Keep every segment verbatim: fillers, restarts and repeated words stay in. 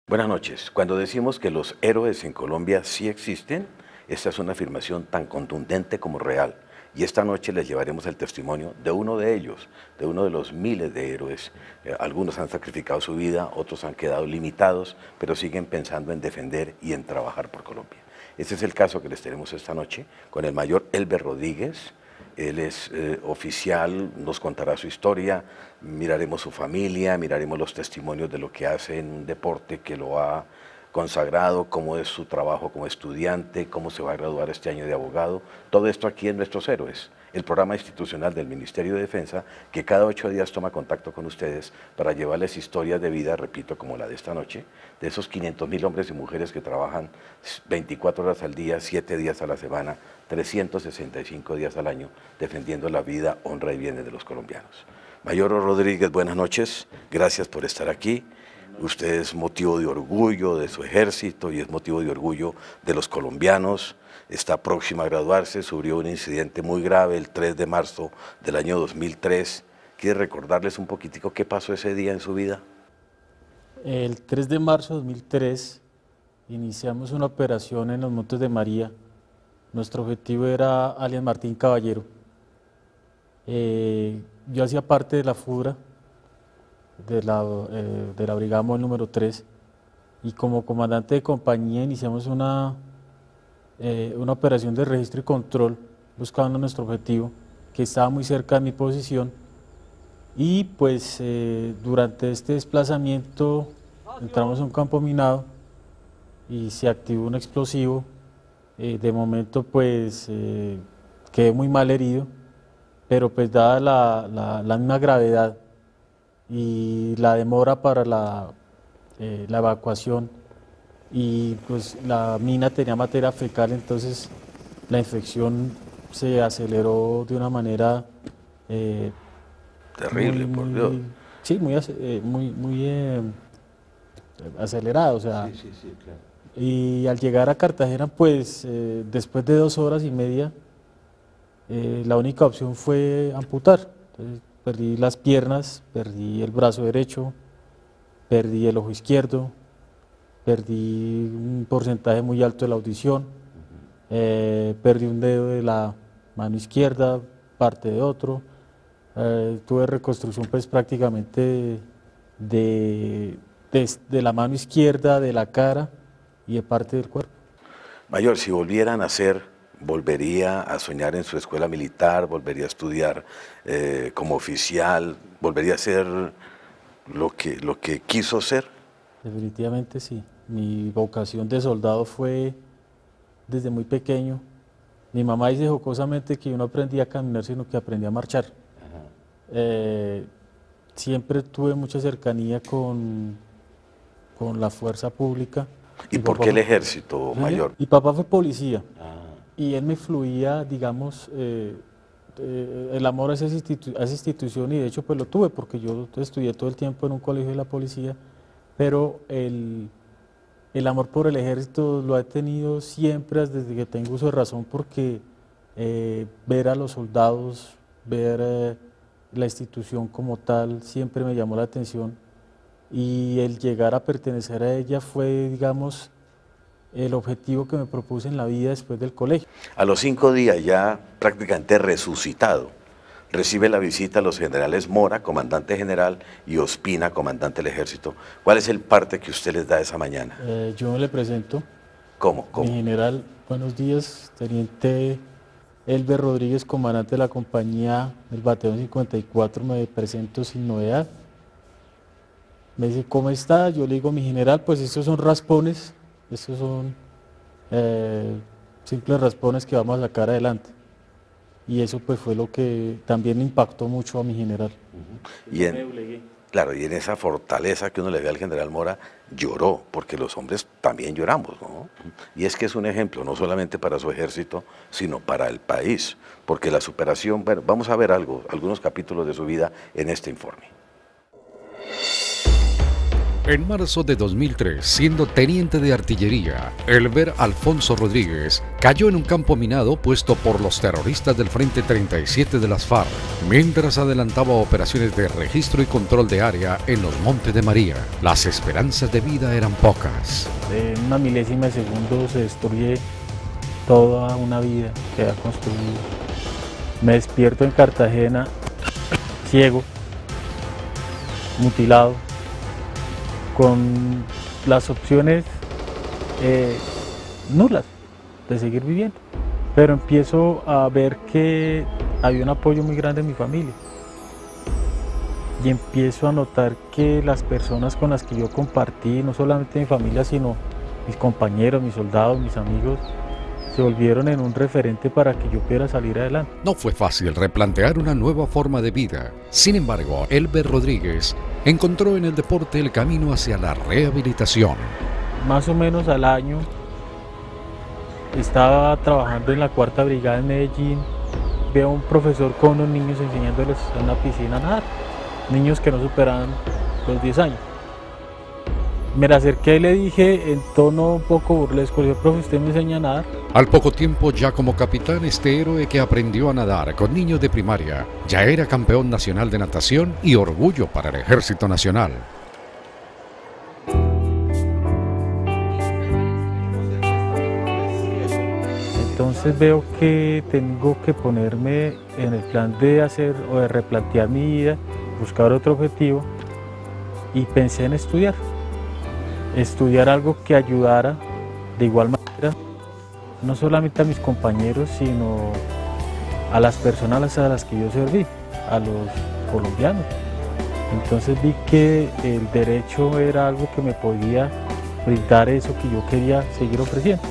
Buenas noches. Cuando decimos que los héroes en Colombia sí existen, esta es una afirmación tan contundente como real. Y esta noche les llevaremos el testimonio de uno de ellos, de uno de los miles de héroes. Eh, algunos han sacrificado su vida, otros han quedado limitados, pero siguen pensando en defender y en trabajar por Colombia. Este es el caso que les tenemos esta noche con el mayor Elber Rodríguez. Él es eh, oficial, nos contará su historia, miraremos su familia, miraremos los testimonios de lo que hace en un deporte que lo ha consagrado, cómo es su trabajo como estudiante, cómo se va a graduar este año de abogado. Todo esto aquí en Nuestros Héroes, el programa institucional del Ministerio de Defensa, que cada ocho días toma contacto con ustedes para llevarles historias de vida, repito, como la de esta noche, de esos quinientos mil hombres y mujeres que trabajan veinticuatro horas al día, siete días a la semana, trescientos sesenta y cinco días al año, defendiendo la vida, honra y bienes de los colombianos. Mayor Rodríguez, buenas noches, gracias por estar aquí. Usted es motivo de orgullo de su ejército y es motivo de orgullo de los colombianos. Está próxima a graduarse, sufrió un incidente muy grave el tres de marzo del año dos mil tres. ¿Quiere recordarles un poquitico qué pasó ese día en su vida? El tres de marzo de dos mil tres iniciamos una operación en los Montes de María. Nuestro objetivo era alias Martín Caballero. Eh, yo hacía parte de la FUDRA, de la, eh, de la Brigada Móvil número tres, y como comandante de compañía iniciamos una, eh, una operación de registro y control buscando nuestro objetivo, que estaba muy cerca de mi posición, y pues eh, durante este desplazamiento entramos a un campo minado y se activó un explosivo. Eh, de momento pues eh, quedé muy mal herido, pero pues dada la, la, la misma gravedad y la demora para la, eh, la evacuación, y pues la mina tenía materia fecal, entonces la infección se aceleró de una manera eh, terrible, muy, por muy, Dios. Sí, muy, eh, muy, muy eh, acelerada, o sea, sí, sí, sí, claro. Y al llegar a Cartagena, pues eh, después de dos horas y media, eh, la única opción fue amputar. Entonces, perdí las piernas, perdí el brazo derecho, perdí el ojo izquierdo, perdí un porcentaje muy alto de la audición, eh, perdí un dedo de la mano izquierda, parte de otro. Eh, tuve reconstrucción pues prácticamente de, de, de la mano izquierda, de la cara y de parte del cuerpo. Mayor, si volviera a nacer, ¿volvería a soñar en su escuela militar? ¿Volvería a estudiar eh, como oficial? ¿Volvería a ser lo que, lo que quiso ser? Definitivamente sí. Mi vocación de soldado fue desde muy pequeño. Mi mamá dice jocosamente que yo no aprendí a caminar, sino que aprendí a marchar. Eh, siempre tuve mucha cercanía con, con la fuerza pública. ¿Y Mi por papá qué el fue- ejército, Sí, Mayor? Mi papá fue policía Ah, y él me fluía, digamos, eh, eh, el amor a esa, institu- a esa institución, y de hecho pues lo tuve porque yo estudié todo el tiempo en un colegio de la policía, pero el, el amor por el ejército lo he tenido siempre desde que tengo uso de razón, porque eh, ver a los soldados, ver eh, la institución como tal, siempre me llamó la atención, y el llegar a pertenecer a ella fue, digamos, el objetivo que me propuse en la vida después del colegio. a los cinco días, ya prácticamente resucitado, recibe la visita a los generales Mora, comandante general, y Ospina, comandante del ejército. ¿Cuál es el parte que usted les da esa mañana? Eh, yo me le presento, ¿Cómo? mi ¿Cómo? general, buenos días, teniente Elber Rodríguez, comandante de la compañía del batallón cincuenta y cuatro, me presento sin novedad. Me dice, ¿cómo está? Yo le digo, mi general, pues estos son raspones, estos son eh, simples raspones que vamos a sacar adelante. Y eso pues fue lo que también impactó mucho a mi general. Y en, claro, y en esa fortaleza que uno le ve al general Mora, lloró, porque los hombres también lloramos, ¿no? Y es que es un ejemplo, no solamente para su ejército, sino para el país, porque la superación, bueno, vamos a ver algo, algunos capítulos de su vida en este informe. En marzo de dos mil tres, siendo teniente de artillería, Elber Alfonso Rodríguez cayó en un campo minado puesto por los terroristas del Frente treinta y siete de las FARC, mientras adelantaba operaciones de registro y control de área en los Montes de María. Las esperanzas de vida eran pocas. En una milésima de segundo se destruye toda una vida que ha construido. Me despierto en Cartagena, ciego, mutilado, con las opciones eh, nulas de seguir viviendo, pero empiezo a ver que había un apoyo muy grande en mi familia y empiezo a notar que las personas con las que yo compartí, no solamente mi familia, sino mis compañeros, mis soldados, mis amigos, se volvieron en un referente para que yo pudiera salir adelante. No fue fácil replantear una nueva forma de vida. Sin embargo, Elber Rodríguez encontró en el deporte el camino hacia la rehabilitación. Más o menos al año estaba trabajando en la cuarta brigada en Medellín. Veo a un profesor con unos niños enseñándoles en una piscina a nadar, niños que no superaban los diez años. Me la acerqué y le dije en tono un poco burlesco, le dije, profe, ¿usted me enseña a nadar? Al poco tiempo, ya como capitán, este héroe que aprendió a nadar con niños de primaria, ya era campeón nacional de natación y orgullo para el Ejército Nacional. Entonces veo que tengo que ponerme en el plan de hacer o de replantear mi vida, buscar otro objetivo, y pensé en estudiar. Estudiar algo que ayudara de igual manera, no solamente a mis compañeros, sino a las personas a las que yo serví, a los colombianos. Entonces vi que el derecho era algo que me podía brindar eso que yo quería seguir ofreciendo.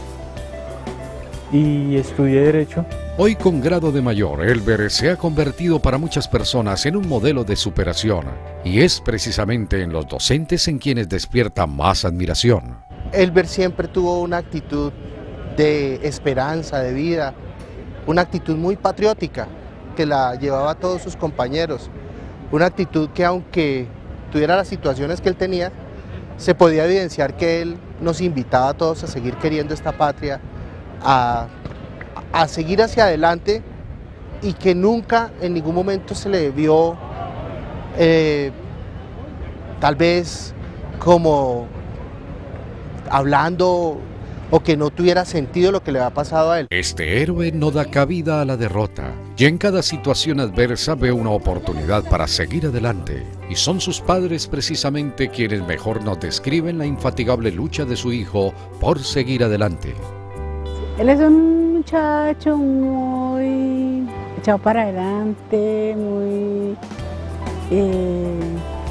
Y estudié Derecho. Hoy con grado de mayor, Elber se ha convertido para muchas personas en un modelo de superación, y es precisamente en los docentes en quienes despierta más admiración. Elber siempre tuvo una actitud de esperanza, de vida, una actitud muy patriótica que la llevaba a todos sus compañeros, una actitud que aunque tuviera las situaciones que él tenía, se podía evidenciar que él nos invitaba a todos a seguir queriendo esta patria, a, a seguir hacia adelante, y que nunca en ningún momento se le vio eh, tal vez como hablando o que no tuviera sentido lo que le había pasado a él. Este héroe no da cabida a la derrota y en cada situación adversa ve una oportunidad para seguir adelante, y son sus padres precisamente quienes mejor nos describen la infatigable lucha de su hijo por seguir adelante. Él es un muchacho muy echado para adelante, muy... Eh,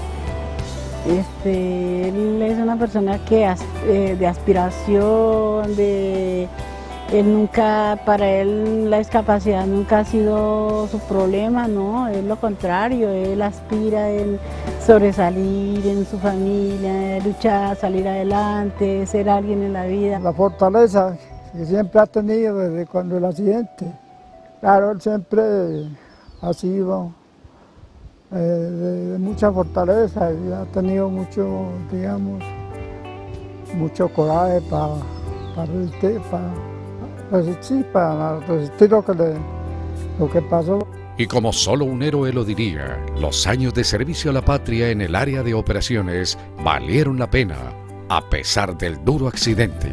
este, él es una persona que eh, de aspiración, de... Él nunca, para él la discapacidad nunca ha sido su problema, no, es lo contrario, él aspira en sobresalir en su familia, luchar, salir adelante, ser alguien en la vida. La fortaleza que siempre ha tenido desde cuando el accidente. Claro, él siempre ha sido eh, de, de mucha fortaleza y ha tenido mucho, digamos, mucho coraje para pa resistir, para resistir, para resistir lo que, le, lo que pasó. Y como solo un héroe lo diría, los años de servicio a la patria en el área de operaciones valieron la pena, a pesar del duro accidente.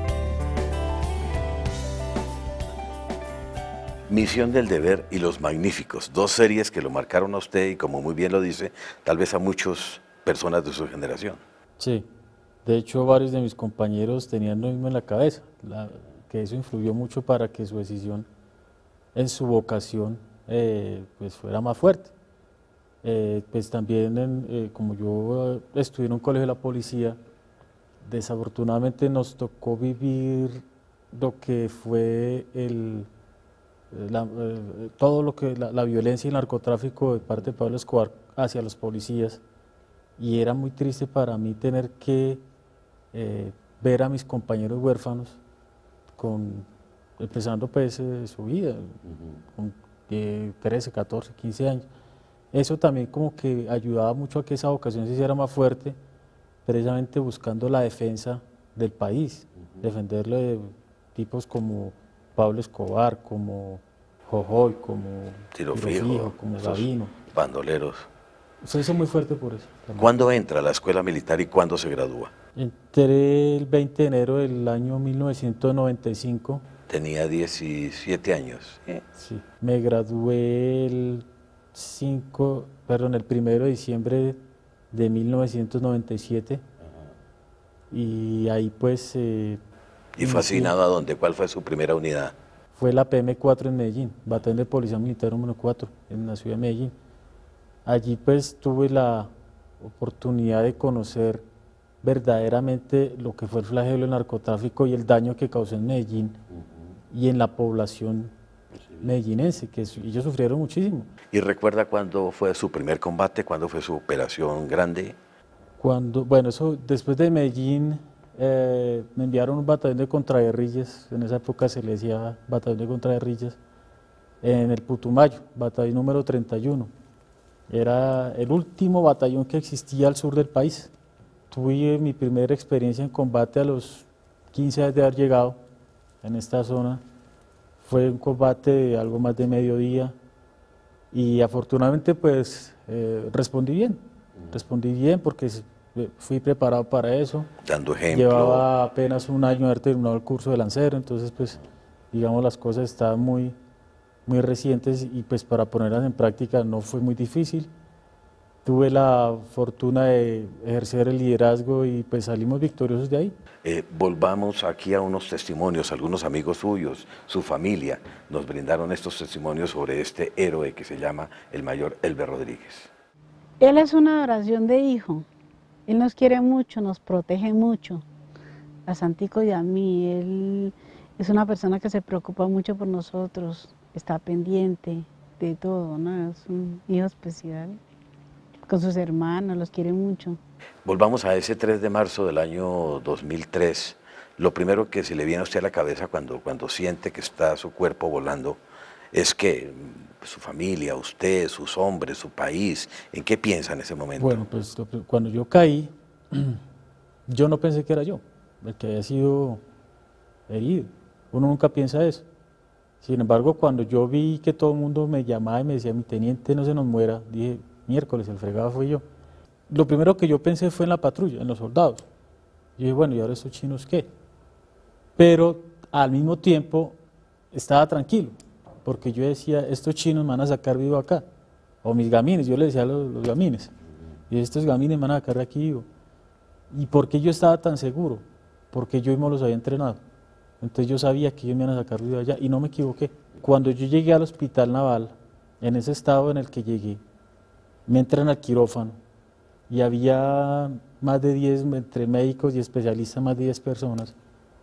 Misión del Deber y Los Magníficos, dos series que lo marcaron a usted y, como muy bien lo dice, tal vez a muchas personas de su generación. Sí, de hecho varios de mis compañeros tenían lo mismo en la cabeza, la, que eso influyó mucho para que su decisión en su vocación eh, pues fuera más fuerte. Eh, pues también, en, eh, como yo estudié en un colegio de la policía, desafortunadamente nos tocó vivir lo que fue el... La, eh, todo lo que la, la violencia y el narcotráfico de parte de Pablo Escobar hacia los policías, y era muy triste para mí tener que eh, ver a mis compañeros huérfanos con, empezando pues eh, su vida, uh-huh. con eh, trece, catorce, quince años. Eso también como que ayudaba mucho a que esa vocación se hiciera más fuerte, precisamente buscando la defensa del país, uh-huh. defenderlo de tipos como Pablo Escobar, como Jojoy, como Tiro Fijo, como Gavino. Bandoleros. Se hizo muy fuerte por eso. También. ¿Cuándo entra a la escuela militar y cuándo se gradúa? Entré el veinte de enero del año mil novecientos noventa y cinco. Tenía diecisiete años. ¿Eh? Sí, me gradué el cinco, perdón, el primero de diciembre de mil novecientos noventa y siete. Uh-huh. Y ahí pues... Eh, ¿Y fue asignado a dónde? ¿Cuál fue su primera unidad? Fue la P M cuatro en Medellín, Batallón de Policía Militar número cuatro, en la ciudad de Medellín. Allí pues tuve la oportunidad de conocer verdaderamente lo que fue el flagelo del narcotráfico y el daño que causó en Medellín uh-huh. y en la población medellinense, que ellos sufrieron muchísimo. ¿Y recuerda cuándo fue su primer combate, cuándo fue su operación grande? Cuando, bueno, eso después de Medellín eh, me enviaron un batallón de contraguerrillas, en esa época se le decía batallón de contraguerrillas, en el Putumayo, batallón número treinta y uno. Era el último batallón que existía al sur del país. Tuve mi primera experiencia en combate a los quince años de haber llegado en esta zona. Fue un combate de algo más de mediodía y afortunadamente pues eh, respondí bien, respondí bien porque fui preparado para eso. Dando ejemplo. Llevaba apenas un año de haber terminado el curso de lancero, entonces pues digamos las cosas estaban muy, muy recientes y pues para ponerlas en práctica no fue muy difícil. Tuve la fortuna de ejercer el liderazgo y pues salimos victoriosos de ahí. Eh, volvamos aquí a unos testimonios, algunos amigos suyos, su familia, nos brindaron estos testimonios sobre este héroe que se llama el mayor Elber Rodríguez. Él es una adoración de hijo, él nos quiere mucho, nos protege mucho, a Santico y a mí. Él es una persona que se preocupa mucho por nosotros, está pendiente de todo, ¿no? Es un hijo especial. Con sus hermanos, los quiere mucho. Volvamos a ese tres de marzo del año dos mil tres. Lo primero que se le viene a usted a la cabeza cuando, cuando siente que está su cuerpo volando es que su familia, usted, sus hombres, su país, ¿en qué piensa en ese momento? Bueno, pues cuando yo caí, yo no pensé que era yo, el que había sido herido. Uno nunca piensa eso. Sin embargo, cuando yo vi que todo el mundo me llamaba y me decía, mi teniente, no se nos muera, dije, miércoles, el fregado fui yo. Lo primero que yo pensé fue en la patrulla, en los soldados. Y dije, bueno, ¿y ahora estos chinos qué? Pero al mismo tiempo estaba tranquilo, porque yo decía, estos chinos me van a sacar vivo acá, o mis gamines, yo le decía a los, los gamines, y estos gamines me van a sacar de aquí vivo. ¿Y por qué yo estaba tan seguro? Porque yo mismo los había entrenado. Entonces yo sabía que ellos me iban a sacar vivo allá, y no me equivoqué. Cuando yo llegué al hospital naval, en ese estado en el que llegué, me entran al quirófano y había más de diez, entre médicos y especialistas, más de diez personas,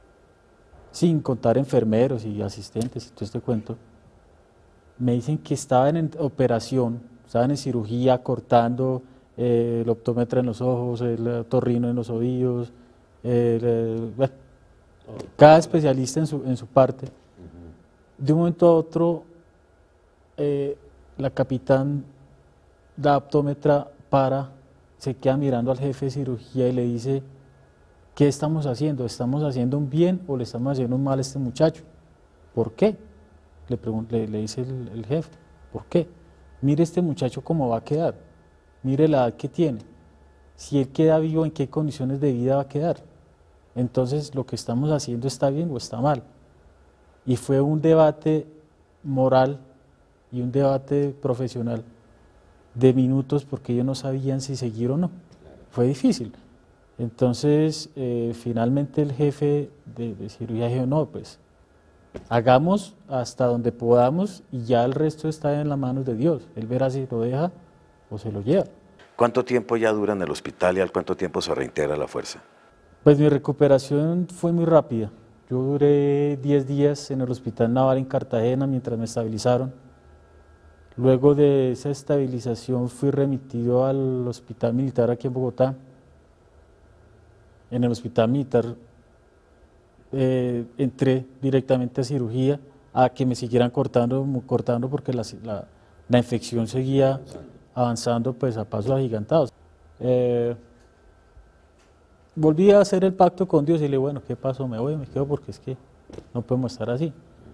sin contar enfermeros y asistentes y todo este cuento. Me dicen que estaban en operación, estaban en cirugía, cortando eh, el optómetra en los ojos, el otorrino en los oídos, el, el, bueno, cada especialista en su, en su parte. De un momento a otro, eh, la capitán la optómetra para, se queda mirando al jefe de cirugía y le dice, ¿qué estamos haciendo? ¿Estamos haciendo un bien o le estamos haciendo un mal a este muchacho? ¿Por qué? Le, pregunta, le, le dice el, el jefe, ¿por qué? Mire este muchacho cómo va a quedar, mire la edad que tiene, si él queda vivo, ¿en qué condiciones de vida va a quedar? Entonces, ¿lo que estamos haciendo está bien o está mal? Y fue un debate moral y un debate profesional de minutos porque ellos no sabían si seguir o no. Fue difícil. Entonces, eh, finalmente el jefe de, de cirugía dijo, no, pues, hagamos hasta donde podamos y ya el resto está en las manos de Dios. Él verá si lo deja o se lo lleva. ¿Cuánto tiempo ya dura en el hospital y al cuánto tiempo se reintegra la fuerza? Pues mi recuperación fue muy rápida. Yo duré diez días en el hospital naval en Cartagena mientras me estabilizaron. Luego de esa estabilización fui remitido al hospital militar aquí en Bogotá. En el hospital militar eh, entré directamente a cirugía, a que me siguieran cortando, cortando porque la, la, la infección seguía avanzando pues a pasos agigantados. Eh, volví a hacer el pacto con Dios y le dije, bueno, ¿qué pasó? Me voy, me quedo porque es que no podemos estar así.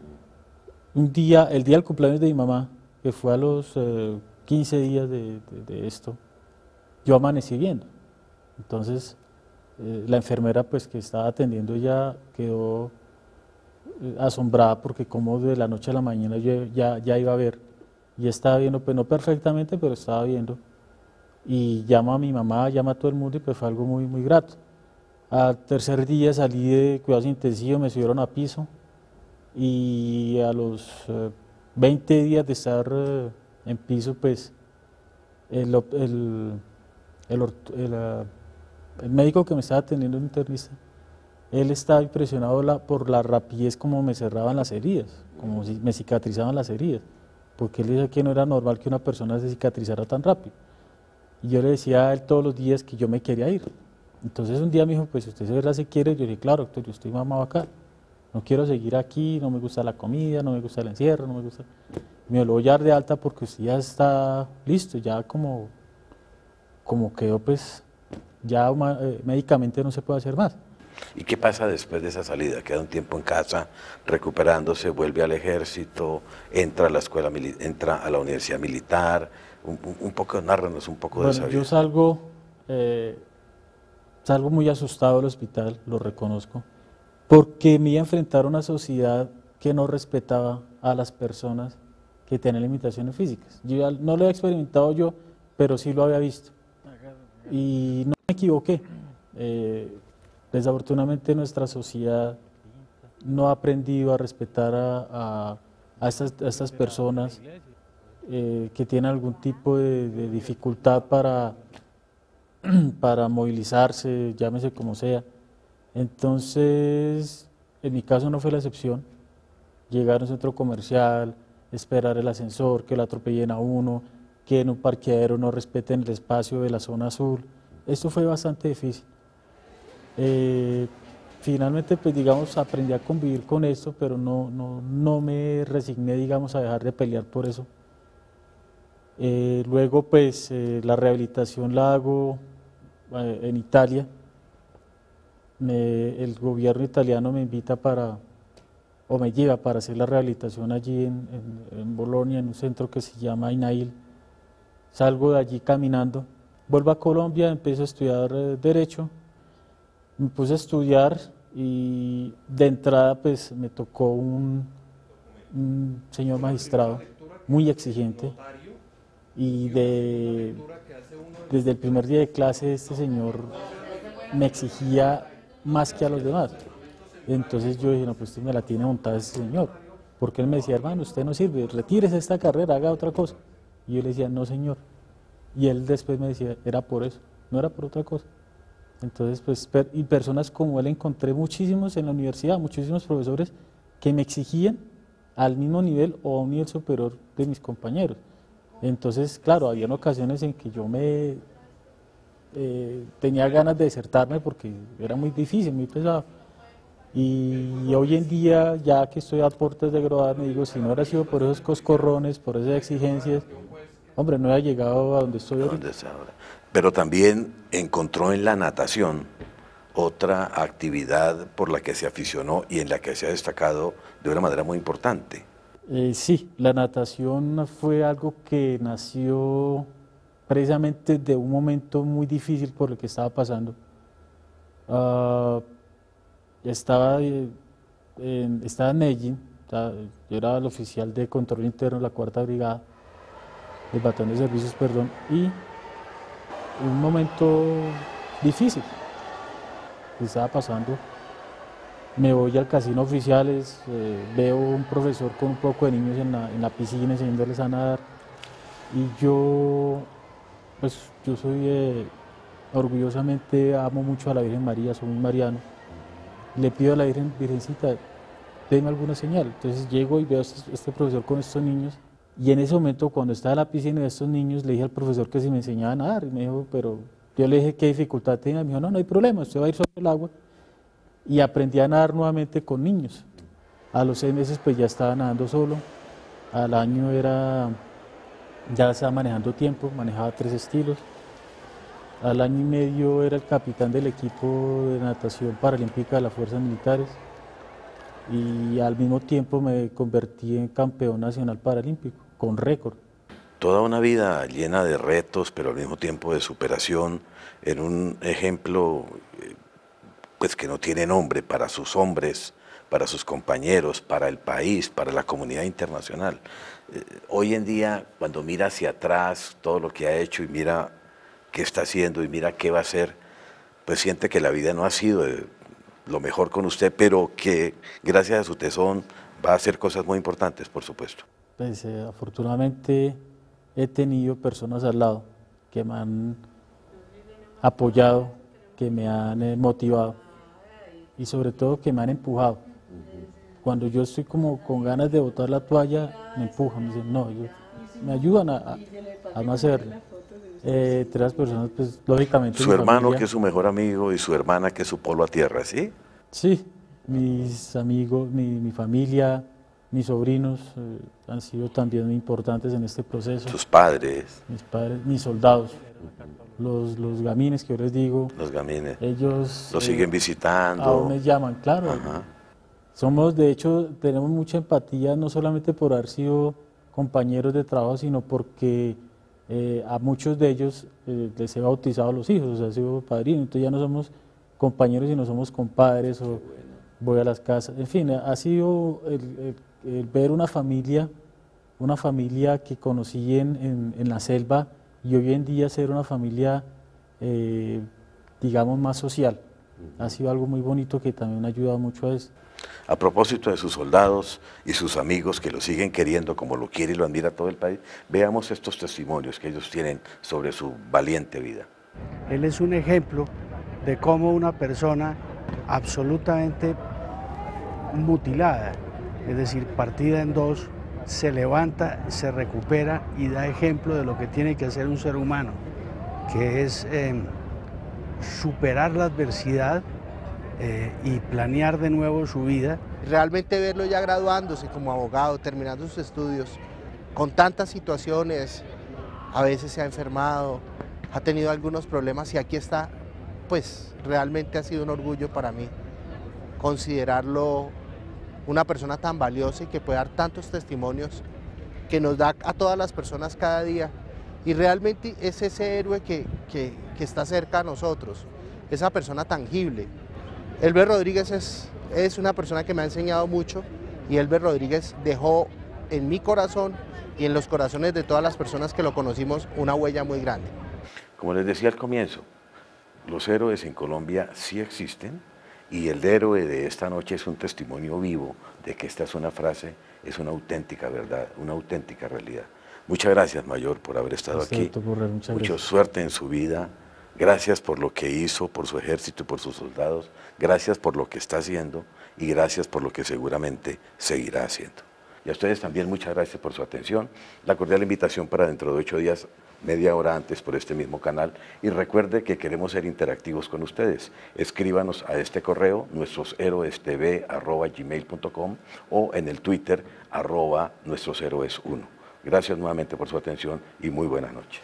Un día, el día del cumpleaños de mi mamá, que fue a los eh, quince días de, de, de esto, yo amanecí viendo. Entonces, eh, la enfermera pues que estaba atendiendo ya quedó eh, asombrada porque como de la noche a la mañana yo ya, ya iba a ver, y estaba viendo, pues no perfectamente, pero estaba viendo. Y llama a mi mamá, llama a todo el mundo y pues fue algo muy, muy grato. Al tercer día salí de cuidados intensivos, me subieron a piso y a los eh, veinte días de estar eh, en piso, pues el, el, el, el, uh, el médico que me estaba atendiendo, el internista, él estaba impresionado la, por la rapidez como me cerraban las heridas, como si me cicatrizaban las heridas, porque él decía que no era normal que una persona se cicatrizara tan rápido. Y yo le decía a él todos los días que yo me quería ir. Entonces un día me dijo, pues usted de verdad se quiere. Yo dije, claro, doctor, yo estoy mamado acá. No quiero seguir aquí, no me gusta la comida, no me gusta el encierro, no me gusta... Me lo voy a dar de alta porque usted ya está listo, ya como, como quedó, pues ya eh, médicamente no se puede hacer más. ¿Y qué pasa después de esa salida? Queda un tiempo en casa recuperándose, vuelve al ejército, entra a la escuela, entra a la universidad militar. Un, un poco, narranos un poco bueno, de esa vida. Yo salgo, eh, salgo muy asustado del hospital, lo reconozco, porque me iba a enfrentar a una sociedad que no respetaba a las personas que tienen limitaciones físicas. Yo ya no lo he experimentado yo, pero sí lo había visto. Y no me equivoqué. Eh, desafortunadamente nuestra sociedad no ha aprendido a respetar a, a, a, estas, a estas personas eh, que tienen algún tipo de, de dificultad para, para movilizarse, llámese como sea. Entonces, en mi caso no fue la excepción. Llegar a un centro comercial, esperar el ascensor, que lo atropellen a uno, que en un parqueadero no respeten el espacio de la zona azul. Esto fue bastante difícil. Eh, finalmente, pues digamos, aprendí a convivir con esto, pero no, no, no me resigné, digamos, a dejar de pelear por eso. Eh, luego, pues, eh, la rehabilitación la hago eh, en Italia. Me, el gobierno italiano me invita para, o me lleva para hacer la rehabilitación allí en, en, en Bolonia, en un centro que se llama INAIL. Salgo de allí caminando, vuelvo a Colombia, empiezo a estudiar eh, Derecho, me puse a estudiar y de entrada pues me tocó un, un señor magistrado muy exigente y de, desde el primer día de clase este señor me exigía más que a los demás. Entonces yo dije, no, pues usted me la tiene montada ese señor, porque él me decía, hermano, usted no sirve, retírese esta carrera, haga otra cosa. Y yo le decía, no señor. Y él después me decía, era por eso, no era por otra cosa. Entonces, pues, per y personas como él encontré muchísimos en la universidad, muchísimos profesores que me exigían al mismo nivel o a un nivel superior de mis compañeros. Entonces, claro, había ocasiones en que yo me eh, tenía ganas de desertarme porque era muy difícil, muy pesado. Y, y hoy en día, ya que estoy a puertas de graduar, me digo, si no hubiera sido por esos coscorrones, por esas exigencias, hombre, no hubiera llegado a donde estoy ahorita. Pero también encontró en la natación otra actividad por la que se aficionó y en la que se ha destacado de una manera muy importante. Eh, sí, la natación fue algo que nació precisamente de un momento muy difícil por el que estaba pasando. Uh, estaba, eh, en, estaba en Medellín, estaba, yo era el oficial de control interno de la cuarta brigada, el batallón de servicios, perdón, y un momento difícil que estaba pasando. Me voy al casino Oficiales, eh, veo un profesor con un poco de niños en la, en la piscina enseñándoles a nadar, y yo, pues yo soy, eh, orgullosamente amo mucho a la Virgen María, soy muy mariano, le pido a la Virgen, Virgencita, denme alguna señal. Entonces llego y veo a este, este profesor con estos niños, y en ese momento cuando estaba en la piscina de estos niños le dije al profesor que si me enseñaba a nadar, y me dijo, pero yo le dije qué dificultad tenía, me dijo, no, no hay problema, usted va a ir sobre el agua. Y aprendí a nadar nuevamente con niños. A los seis meses pues ya estaba nadando solo, al año era, ya estaba manejando tiempo, manejaba tres estilos. Al año y medio era el capitán del equipo de natación paralímpica de las Fuerzas Militares y al mismo tiempo me convertí en campeón nacional paralímpico, con récord. Toda una vida llena de retos, pero al mismo tiempo de superación, en un ejemplo pues, que no tiene nombre para sus hombres, para sus compañeros, para el país, para la comunidad internacional. Eh, hoy en día, cuando mira hacia atrás todo lo que ha hecho y mira qué está haciendo y mira qué va a hacer, pues siente que la vida no ha sido de lo mejor con usted, pero que gracias a su tesón va a hacer cosas muy importantes, por supuesto. Pues, eh, afortunadamente he tenido personas al lado que me han apoyado, que me han eh, motivado y sobre todo que me han empujado. Cuando yo estoy como con ganas de botar la toalla, me empujan, me dicen no, ellos me ayudan a, a, a no hacerlo. Eh, entre las personas, pues lógicamente... Su hermano familia, que es su mejor amigo y su hermana que es su polo a tierra, ¿sí? Sí, mis amigos, mi, mi familia, mis sobrinos eh, han sido también muy importantes en este proceso. Sus padres. Mis padres, mis soldados, los, los gamines que yo les digo. Los gamines. Ellos... Los eh, siguen visitando. Aún me llaman, claro. Ajá. Somos, de hecho, tenemos mucha empatía, no solamente por haber sido compañeros de trabajo, sino porque eh, a muchos de ellos eh, les he bautizado a los hijos, o sea, he sido padrino, entonces ya no somos compañeros, sino somos compadres, o voy a las casas, en fin, ha sido el, el, el ver una familia, una familia que conocí en, en, en la selva, y hoy en día ser una familia, eh, digamos, más social. Ha sido algo muy bonito que también ha ayudado mucho a eso. A propósito de sus soldados y sus amigos que lo siguen queriendo como lo quiere y lo admira todo el país, veamos estos testimonios que ellos tienen sobre su valiente vida. Él es un ejemplo de cómo una persona absolutamente mutilada, es decir, partida en dos, se levanta, se recupera y da ejemplo de lo que tiene que hacer un ser humano, que es eh, superar la adversidad eh, y planear de nuevo su vida. Realmente verlo ya graduándose como abogado, terminando sus estudios, con tantas situaciones, a veces se ha enfermado, ha tenido algunos problemas y aquí está, pues realmente ha sido un orgullo para mí considerarlo una persona tan valiosa y que puede dar tantos testimonios que nos da a todas las personas cada día. Y realmente es ese héroe que, que, que está cerca a nosotros, esa persona tangible. Elber Rodríguez es, es una persona que me ha enseñado mucho y Elber Rodríguez dejó en mi corazón y en los corazones de todas las personas que lo conocimos una huella muy grande. Como les decía al comienzo, los héroes en Colombia sí existen y el héroe de esta noche es un testimonio vivo de que esta es una frase, es una auténtica verdad, una auténtica realidad. Muchas gracias, Mayor, por haber estado aquí. Mucha suerte en su vida. Gracias por lo que hizo, por su ejército y por sus soldados. Gracias por lo que está haciendo y gracias por lo que seguramente seguirá haciendo. Y a ustedes también muchas gracias por su atención. La cordial invitación para dentro de ocho días, media hora antes por este mismo canal. Y recuerde que queremos ser interactivos con ustedes. Escríbanos a este correo, nuestroshéroestv arroba gmail punto com o en el Twitter arroba nuestroshéroes uno. Gracias nuevamente por su atención y muy buenas noches.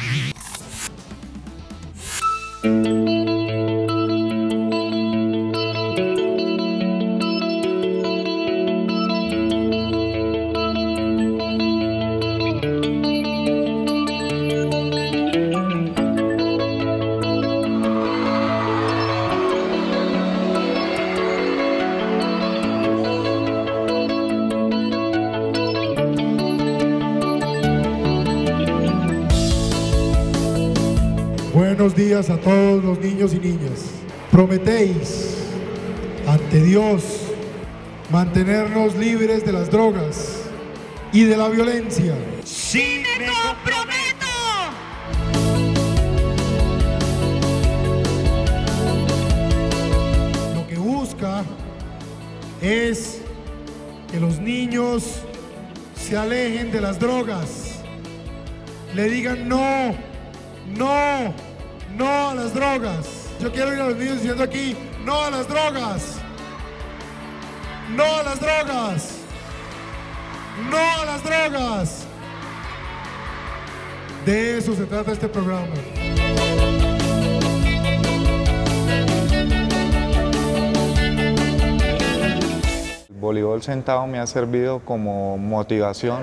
Buenos días a todos los niños y niñas. Prometéis ante Dios mantenernos libres de las drogas y de la violencia. ¡Sí, me comprometo! Lo que busca es que los niños se alejen de las drogas, le digan no, no, no a las drogas. Yo quiero ir a los niños diciendo aquí, no a las drogas, no a las drogas, no a las drogas. De eso se trata este programa. Voleibol sentado me ha servido como motivación.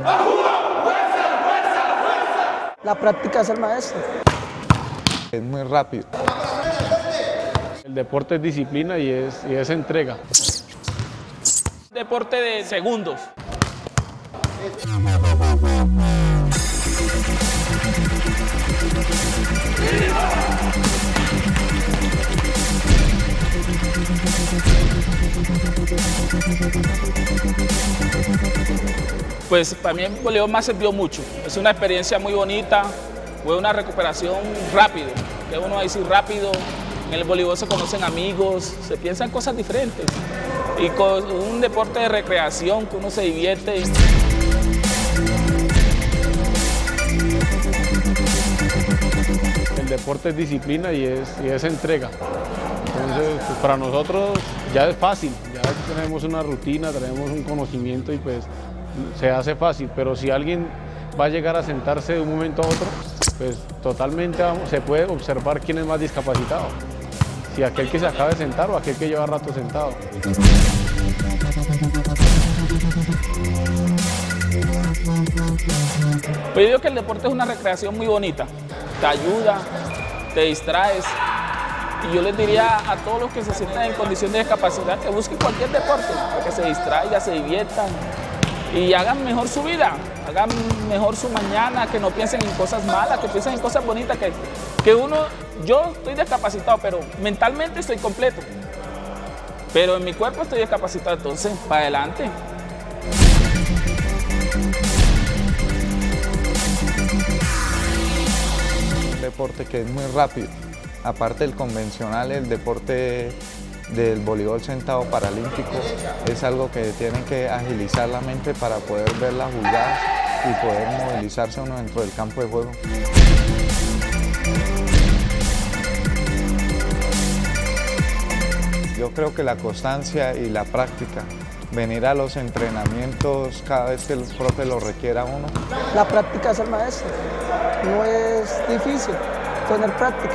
La práctica es el maestro. Es muy rápido. El deporte es disciplina y es, y es entrega. Deporte de segundos. Pues para mí el voleibol me sirvió mucho. Es una experiencia muy bonita, fue una recuperación rápido. Que uno va a decir rápido, en el voleibol se conocen amigos, se piensan cosas diferentes. Y con un deporte de recreación que uno se divierte. El deporte es disciplina y es, y es entrega. Entonces, pues para nosotros ya es fácil, ya tenemos una rutina, tenemos un conocimiento y pues se hace fácil, pero si alguien va a llegar a sentarse de un momento a otro, pues totalmente vamos, se puede observar quién es más discapacitado. Si aquel que se acaba de sentar o aquel que lleva rato sentado. Pues yo digo que el deporte es una recreación muy bonita, te ayuda, te distraes. Y yo les diría a todos los que se sientan en condición de discapacidad que busquen cualquier deporte, para que se distraigan, se diviertan y hagan mejor su vida, hagan mejor su mañana, que no piensen en cosas malas, que piensen en cosas bonitas, que, que uno, yo estoy discapacitado, pero mentalmente estoy completo, pero en mi cuerpo estoy discapacitado, entonces, para adelante. Un deporte que es muy rápido. Aparte del convencional, el deporte del voleibol sentado paralímpico es algo que tienen que agilizar la mente para poder ver las jugadas y poder movilizarse uno dentro del campo de juego. Yo creo que la constancia y la práctica, venir a los entrenamientos cada vez que el profe lo requiera a uno. La práctica es el maestro, no es difícil tener práctica.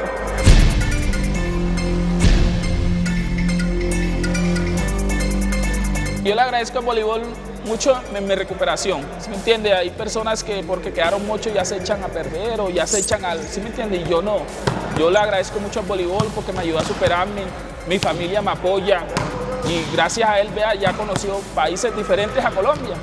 Yo le agradezco al voleibol mucho en mi recuperación, ¿sí me entiende? Hay personas que porque quedaron mucho ya se echan a perder o ya se echan al, ¿sí me entiende? Y yo no. Yo le agradezco mucho al voleibol porque me ayudó a superarme, mi familia me apoya y gracias a él, vea, ya he conocido países diferentes a Colombia.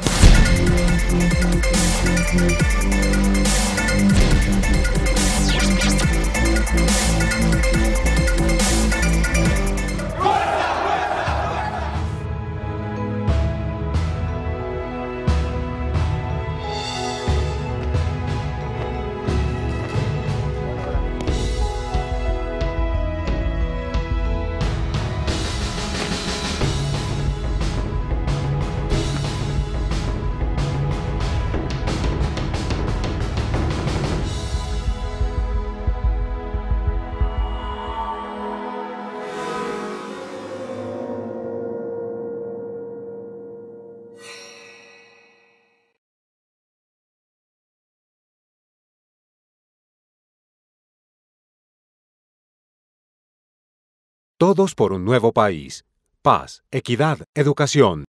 Todos por un nuevo país. Paz, equidad, educación.